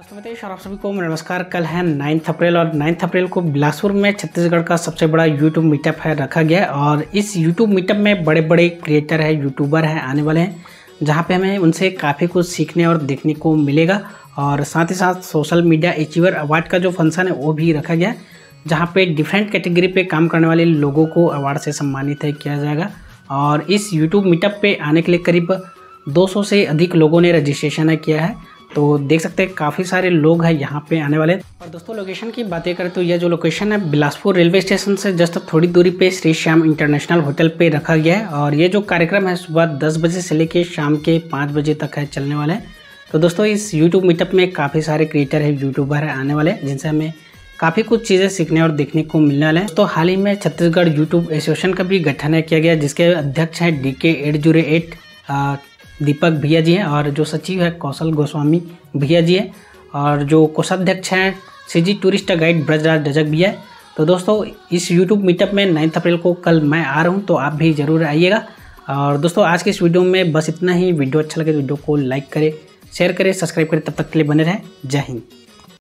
दोस्तों बताइए आप सभी को नमस्कार। कल है 9 अप्रैल और 9 अप्रैल को बिलासपुर में छत्तीसगढ़ का सबसे बड़ा यूट्यूब मीटअप है रखा गया और इस यूट्यूब मीटअप में बड़े बड़े क्रिएटर है, यूट्यूबर हैं आने वाले हैं, जहां पे हमें उनसे काफ़ी कुछ सीखने और देखने को मिलेगा। और साथ ही साथ सोशल मीडिया अचीवर अवार्ड का जो फंक्शन है वो भी रखा गया, जहाँ पे डिफरेंट कैटेगरी पे काम करने वाले लोगों को अवार्ड से सम्मानित किया जाएगा। और इस यूट्यूब मीटअप पे आने के लिए करीब 200 से अधिक लोगों ने रजिस्ट्रेशन किया है, तो देख सकते हैं काफ़ी सारे लोग हैं यहाँ पे आने वाले। और दोस्तों लोकेशन की बातें करें तो यह जो लोकेशन है बिलासपुर रेलवे स्टेशन से जस्ट थोड़ी दूरी पे श्री श्याम इंटरनेशनल होटल पे रखा गया है। और ये जो कार्यक्रम है सुबह 10 बजे से लेके शाम के 5 बजे तक है चलने वाला है। तो दोस्तों इस यूट्यूब मीटअप में काफ़ी सारे क्रिएटर है, यूट्यूबर है आने वाले, जिनसे हमें काफ़ी कुछ चीज़ें सीखने और देखने को मिलने वाले हैं। तो हाल ही में छत्तीसगढ़ यूट्यूब एसोसिएशन का भी गठन किया गया, जिसके अध्यक्ष हैं DK 808 दीपक भैया जी हैं, और जो सचिव है कौशल गोस्वामी भैया जी हैं, और जो कोषाध्यक्ष हैं CG टूरिस्ट गाइड ब्रजराज डजक भैया है। तो दोस्तों इस यूट्यूब मीटअप में 9 अप्रैल को कल मैं आ रहा हूं, तो आप भी ज़रूर आइएगा। और दोस्तों आज के इस वीडियो में बस इतना ही। वीडियो अच्छा लगे तो वीडियो को लाइक करें, शेयर करें, सब्सक्राइब करें। तब तक के लिए बने रहें। जय हिंद।